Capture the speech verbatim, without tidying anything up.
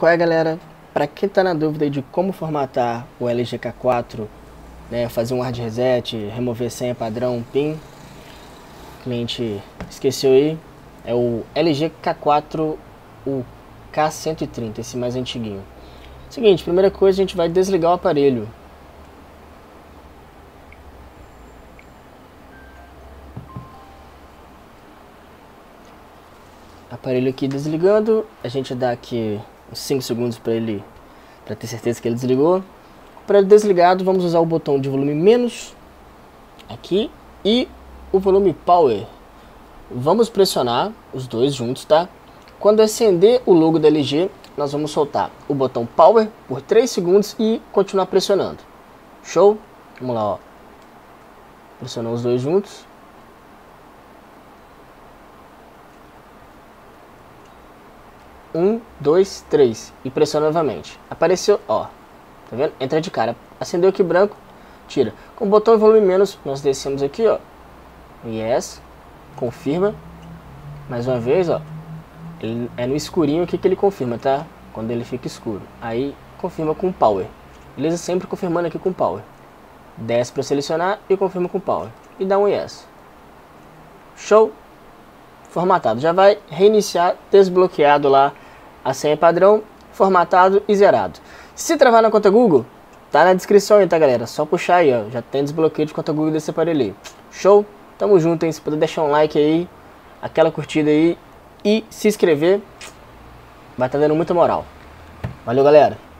Qual é, galera? Para quem tá na dúvida de como formatar o L G K quatro, né, fazer um hard reset, remover senha padrão, PIN, o cliente esqueceu aí, é o L G K quatro, o K cento e trinta, esse mais antiguinho. Seguinte, primeira coisa, a gente vai desligar o aparelho. Aparelho aqui desligando, a gente dá aqui uns cinco segundos para ele, para ter certeza que ele desligou. Para ele desligado, vamos usar o botão de volume menos aqui e o volume power. Vamos pressionar os dois juntos, tá? Quando acender o logo da L G, nós vamos soltar o botão power por três segundos e continuar pressionando. Show? Vamos lá, ó. Pressionar os dois juntos. Um, dois, três. E pressiona novamente. Apareceu, ó. Tá vendo? Entra de cara. Acendeu aqui branco, tira. Com o botão e volume menos, nós descemos aqui, ó. Yes. Confirma. Mais uma vez, ó. Ele é no escurinho aqui que ele confirma, tá? Quando ele fica escuro. Aí, confirma com power. Beleza? Sempre confirmando aqui com power. Desce para selecionar e confirma com power. E dá um yes. Show. Formatado. Já vai reiniciar, desbloqueado lá a senha padrão, formatado e zerado. Se travar na conta Google, tá na descrição aí, tá, galera? Só puxar aí, ó. Já tem desbloqueio de conta Google desse aparelho aí. Show? Tamo junto, hein? Se puder deixar um like aí, aquela curtida aí e se inscrever, vai estar dando muita moral. Valeu, galera!